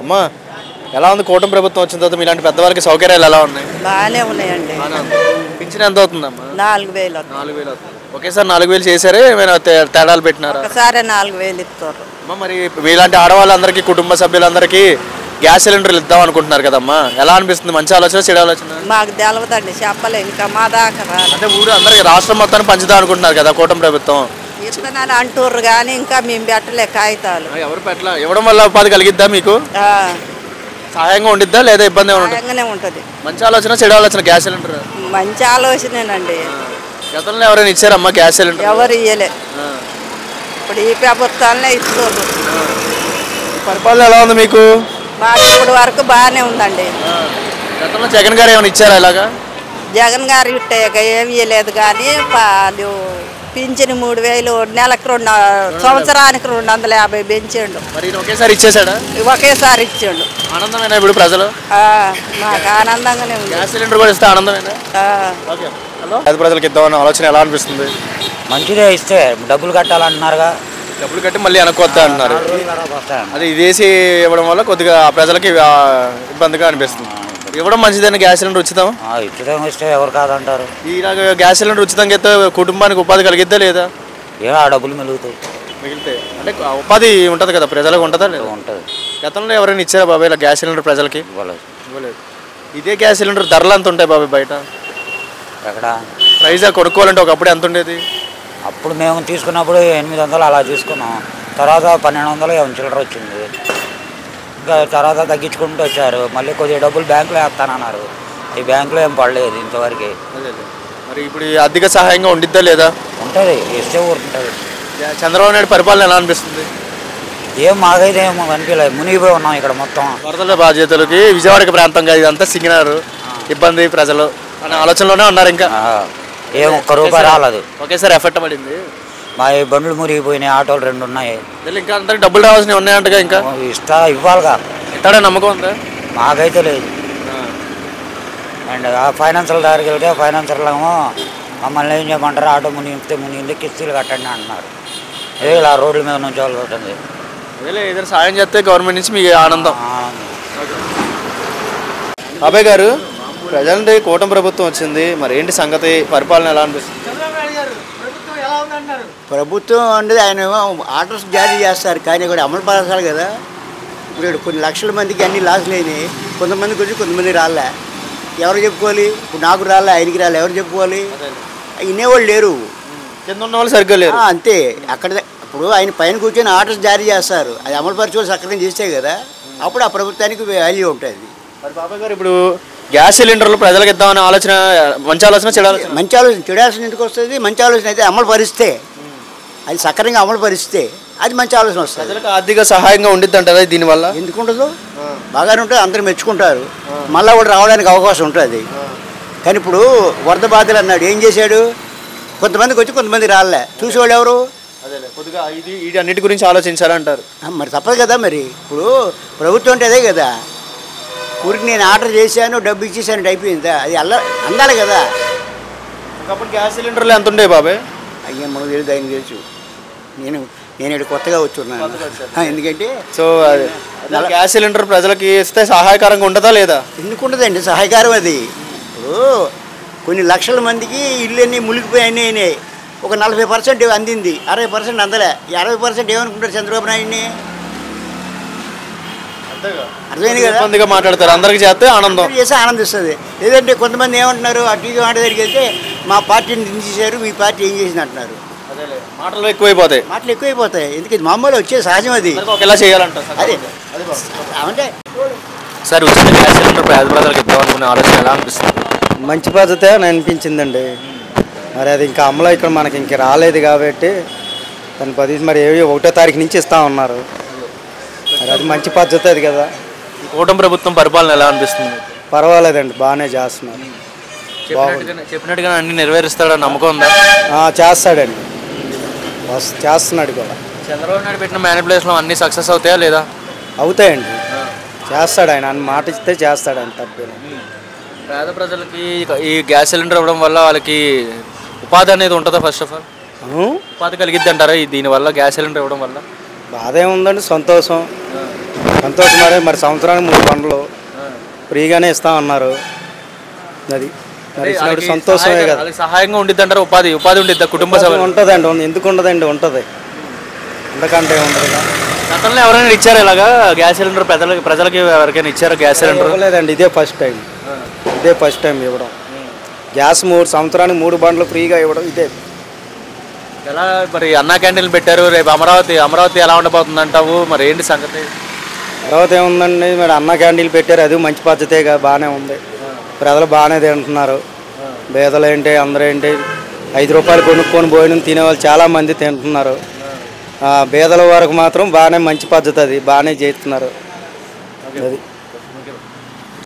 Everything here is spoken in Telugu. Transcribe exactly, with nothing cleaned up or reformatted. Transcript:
అమ్మా ఎలా ఉంది కూటమి ప్రభుత్వం వచ్చిన తర్వాత మీలాంటి పెద్దవాళ్ళకి సౌకర్యాలు ఎలా ఉన్నాయి? బాగానే ఉన్నాయండి. పింఛన్ ఎంత అవుతుందమ్మా? నాలుగు వేలు నాలుగు వేలు అవుతుంది. ఒకేసారి నాలుగు వేలు చేశారే ఏమైనా తేడాలు పెట్టినారా? ఒకసారి నాలుగు వేలు ఇస్తారు. అమ్మా మరి మీలాంటి ఆడవాళ్ళందరికీ కుటుంబ సభ్యులందరికీ గ్యాస్ సిలిండర్లు ఇద్దాం అనుకుంటున్నారు కదమ్మా, ఎలా అనిపిస్తుంది? మంచి ఆలోచన చెడు ఆలోచన? మాకు తెలవదండి, చెప్పలే ఇంకా మా దాకా రాలేదు. అంటే ఊరు అందరికి రాష్ట్రం మొత్తాన్ని పంచుదాం అనుకుంటున్నారు కదా కూటమి ప్రభుత్వం. ఇస్తున్నాను అంటుర్రు కానీ ఇంకా మేము పెట్టలే కాగితాలు. ఎవరు పెట్టలా? ఇవ్వడం వల్ల ఉపాధి కలిగిద్దా మీకు? సహాయంగా ఉండిద్దా లేదా ఇబ్బంది సహాయంగానే ఉంటుంది? మంచి ఆలోచన చెడు ఆలోచన గ్యాస్ సిలిండర్? మంచి ఆలోచనేనండి. గతంలో ఎవరైనా ఇచ్చారమ్మా గ్యాస్ సిలిండర్? ఎవరు ఇయ్యలే, ఇప్పుడు ఈ ప్రభుత్వాలనే ఇస్తారు. పరిపాలన ఎలా ఉంది మీకు? మాకు ఇప్పుడు వరకు బాగానే ఉందండి. గతంలో జగన్ గారు ఏమైనా ఇచ్చారా ఇలాగా? జగన్ గారు ఇట్టాక ఏమి ఇవ్వలేదు కానీ పాలు పింఛను మూడు వేలు నెలకు రెండు సంవత్సరానికి రెండు వందల యాభై పెంచాడు. మరి ఒకేసారి ఇచ్చేసాడా? ఒకేసారి ఇచ్చాడు. ఆనందమేనా ఇప్పుడు ప్రజలు? మాకు ఆనందంగానే ఉంది. గ్యాస్ సిలిండర్ కూడా ఇస్తే ఆనందమేనా? పేద ప్రజలకు ఇద్దామన్న ఆలోచన ఎలా అనిపిస్తుంది? మంచిదే, ఇస్తే డబ్బులు కట్టాలంటున్నారుగా, డబ్బులు కట్టి మళ్ళీ వెనక్కొద్దా అంటున్నారు. అది ఇదేసి ఇవ్వడం వల్ల కొద్దిగా ప్రజలకి ఇబ్బందిగా అనిపిస్తుంది. ఇవ్వడం మంచిదని గ్యాస్ సిలిండర్ ఉచితం ఉచితంగా ఇస్తే ఎవరు కాదంటారు. ఇలాగ గ్యాస్ సిలిండర్ ఉచితంగా అయితే కుటుంబానికి ఉపాధి కలిగిద్దా లేదా? ఏమో ఆ డబ్బులు మిగులుతాయి. మిగిలితే అంటే ఉపాధి ఉంటుంది కదా ప్రజలకు, ఉంటుందా లేదా? ఉంటుంది. గతంలో ఎవరైనా ఇచ్చారా బాబాయ్ ఇలా గ్యాస్ సిలిండర్ ప్రజలకి? ఇవ్వలేదు. ఇవ్వలేదు. ఇదే గ్యాస్ సిలిండర్ ధరలు ఎంత ఉంటాయి బాబాయ్ బయట? ఎక్కడ ప్రైజా కొనుక్కోవాలంటే ఒకప్పుడు ఎంత ఉండేది? అప్పుడు మేము తీసుకున్నప్పుడు ఎనిమిది వందలు అలా తీసుకున్నాం. తర్వాత పన్నెండు వందలు ఏమైనా చిల్లర వచ్చింది. ఇంకా తర్వాత తగ్గించుకుంటూ వచ్చారు. మళ్ళీ కొద్దిగా డబ్బులు బ్యాంకులో వేస్తానన్నారు. ఈ బ్యాంకులో ఏం పడలేదు ఇంతవరకు. మరి ఇప్పుడు అధిక సహాయంగా ఉండిద్దా లేదా? ఉంటుంది, ఇస్తే ఊరుకుంటుంది. చంద్రబాబు నాయుడు పరిపాలన ఎలా అనిపిస్తుంది? ఏం మాకైతే ఏమో అనిపించలేదు, మునిగిపోయి ఉన్నాం ఇక్కడ మొత్తం. వరదల బాధ్యతలకి విజయవాడ ప్రాంతంగా ఇదంతా సిగ్గినారు, ఇబ్బంది ప్రజలు అనే ఆలోచనలోనే ఉన్నారు. ఇంకా ఏం ఒక్క రూపాయి రాలేదు. ఒకేసారి ఎఫెక్ట్ పడింది. మా బండ్లు మురిగిపోయినాయి, ఆటోలు రెండు ఉన్నాయి. ఇంకా అంతా డబ్బులు రావాల్సినవి ఉన్నాయంటగా, ఇంకా ఇస్తా ఇవ్వాలిగా. ఇస్తాడే నమ్మకం ఉందా? మాకైతే లేదు. అండ్ ఆ ఫైనాన్షియల్ దగ్గరికి వెళ్తే ఫైనాన్షియల్ ఏమో మమ్మల్ని ఏం చేయమంటారు, ఆటో మునిగితే మునిగింది కిస్తీలు కట్టండి అంటున్నారు. అదే ఇలా రోడ్ల మీద నుంచి వాళ్ళు ఉంటుంది. అదే ఏదైనా సాయం చేస్తే గవర్నమెంట్ నుంచి మీకు ఆనందం. అభయ్ గారు, ప్రజెంట్ కూటమి ప్రభుత్వం వచ్చింది, మరి ఏంటి సంగతి? పరిపాలన ఎలా అనిపిస్తుంది? ప్రభుత్వం అంటే ఆయన ఆర్డర్స్ జారీ చేస్తారు కానీ కూడా అమలు పరచాలి కదా. ఇప్పుడు కొన్ని లక్షల మందికి అన్ని లాసులు అయినాయి. కొంతమందికి వచ్చి కొంతమంది రాలే. ఎవరు చెప్పుకోవాలి? ఇప్పుడు నాకు రాలే, ఆయనకి రాలే, ఎవరు చెప్పుకోవాలి? వినేవాళ్ళు లేరు, కింద ఉన్న వాళ్ళు సరిగ్గా లేరు. అంతే. అక్కడ ఇప్పుడు ఆయన పైన కూర్చొని ఆర్డర్స్ జారీ చేస్తారు, అది అమలు పరిచే సక్రమం చేస్తే కదా అప్పుడు ఆ ప్రభుత్వానికి వాల్యూ ఉంటుంది. మరి బాబాయ్ గారు, ఇప్పుడు గ్యాస్ సిలిండర్లు ప్రజలకు ఇద్దామనే ఆలోచన మంచి ఆలోచన చెడు ఆలోచన? మంచి ఆలోచన. చెడు ఆలోచన ఎందుకు వస్తుంది? మంచి ఆలోచన అయితే అమలు పరిస్తే, అది సక్రమంగా అమలు పరిస్తే అది మంచి ఆలోచన వస్తుంది. ప్రజలకు ఆర్థిక సహాయంగా ఉండిద్ది అంటారా దీనివల్ల? ఎందుకు ఉండదు? బాగానే ఉంటుంది, అందరూ మెచ్చుకుంటారు, మళ్ళీ కూడా రావడానికి అవకాశం ఉంటుంది. కానీ ఇప్పుడు వరద బాధలు అన్నాడు, ఏం చేశాడు? కొంతమందికి వచ్చి కొంతమంది రాలే. చూసేవాళ్ళు ఎవరు? అదే కొద్దిగా ఇది ఇది అన్నిటి గురించి ఆలోచించాలంటారు. మరి తప్పదు కదా. మరి ఇప్పుడు ప్రభుత్వం అంటే అదే కదా. ఊరికి నేను ఆర్డర్ చేశాను, డబ్బు ఇచ్చేసాను, అయిపోయిందా? అది అల్ల అందాలి కదా. ఒకప్పుడు గ్యాస్ సిలిండర్లు ఎంత ఉండే బాబాయ్? అయ్యా మనకు తెలియదు, ఆయన తెలుసు. నేను నేను ఇక్కడ కొత్తగా వచ్చున్నాను. ఎందుకంటే సో గ్యాస్ సిలిండర్ ప్రజలకి ఇస్తే సహాయకరంగా ఉంటుందా లేదా? ఎందుకు ఉంటుందండి సహాయకారం? అది ఇప్పుడు కొన్ని లక్షల మందికి ఇళ్ళన్నీ మునిగిపోయాయి అయినాయి. ఒక నలభై పర్సెంట్ అందింది, అరవై పర్సెంట్ అందలే. అరవై పర్సెంట్ ఏమనుకుంటారు చంద్రబాబు నాయుడిని? అర్థమైంది కదా. ఇబ్బందిగా మాట్లాడతారు, అందరికి చేస్తే ఆనందం చేస్తే ఆనందిస్తుంది. లేదంటే కొంతమంది ఏమంటున్నారు, ఆ టీవీ మాట దగ్గరికి వెళ్తే మా పార్టీని దించేశారు, మీ పార్టీ ఏం చేసింది అంటున్నారు. మాటలు ఎక్కువైపోతాయి. మాటలు ఎక్కువైపోతాయి. ఎందుకంటే మామూలు వచ్చే సహజం అది. ఎలా చేయాలంట అదే అంటే సార్, ఉచిత గ్యాస్ సిలిండర్ పేద ప్రజలకు ఇద్దామనుకునే ఆలోచన ఎలా అనిపిస్తుంది? మంచి పద్ధతే అని అనిపించిందండి. మరి అది ఇంకా అమలు ఇక్కడ మనకి ఇంక రాలేదు కాబట్టి దాని పది మరి ఏవి ఒకటో తారీఖు నుంచి ఇస్తా ఉన్నారు. మరి అది మంచి పద్ధతి అది కదా. కూటమి ప్రభుత్వం పరిపాలన ఎలా అనిపిస్తుంది? పర్వాలేదండి, బాగానే చేస్తున్నారు. చెప్పినట్టుగా అన్ని నెరవేరుస్తాడని నమ్మకం ఉందా? చేస్తాడండి, చేస్తున్నాడు కూడా. చంద్రబాబు నాయుడు పెట్టిన మేనిపులేషన్లో అన్ని సక్సెస్ అవుతాయా లేదా? అవుతాయండి, చేస్తాడు ఆయన. అన్ని మాట ఇస్తే చేస్తాడు ఆయన, తప్పేనా. పేద ప్రజలకి ఈ గ్యాస్ సిలిండర్ ఇవ్వడం వల్ల వాళ్ళకి ఉపాధి అనేది ఉంటుందా? ఫస్ట్ ఆఫ్ ఆల్ ఉపాధి కలిగిద్ది అంటారా దీనివల్ల, గ్యాస్ సిలిండర్ ఇవ్వడం వల్ల? బాధ ఏముందండి, సంతోషం. సంతోషం. మరి మరి సంవత్సరానికి మూడు బండ్లు ఫ్రీగానే ఇస్తా ఉన్నారు. అది మరి ఇచ్చినప్పుడు సంతోషమే కదా. వాళ్ళకి సహాయంగా ఉండిద్ది అంటారు. ఉపాధి ఉపాధి ఉండిద్ది కుటుంబ సభ్యులు. ఉంటుందండి, ఎందుకు ఉండదండి, ఉంటుంది. ఎందుకంటే ఉండదు. గతంలో ఎవరైనా ఇచ్చారు ఇలాగా గ్యాస్ సిలిండర్ ప్రజలకి ప్రజలకి ఎవరికైనా ఇచ్చారు గ్యాస్ సిలిండర్? లేదండి, ఇదే ఫస్ట్ టైం. ఇదే ఫస్ట్ టైం ఇవ్వడం. గ్యాస్ మూడు సంవత్సరానికి మూడు బండ్లు ఫ్రీగా ఇవ్వడం ఇదే. ఎలా మరి అన్నా క్యాంటీన్లు పెట్టారు, రేపు అమరావతి అమరావతి ఎలా ఉండబోతుంది అంటావు? మరి ఏంటి సంగతి? అమరావతి ఏముందండి, మరి అన్న క్యాంటీన్లు పెట్టారు, అది మంచి పద్ధతేగా, బాగానే ఉంది. ప్రజలు బాగానే తింటున్నారు. పేదలు ఏంటి అందరూ ఏంటి ఐదు రూపాయలు కొనుక్కొని భోజనం తినేవాళ్ళు చాలామంది తింటున్నారు. పేదల వరకు మాత్రం బాగానే మంచి పద్ధతి, అది బాగానే చేస్తున్నారు. అది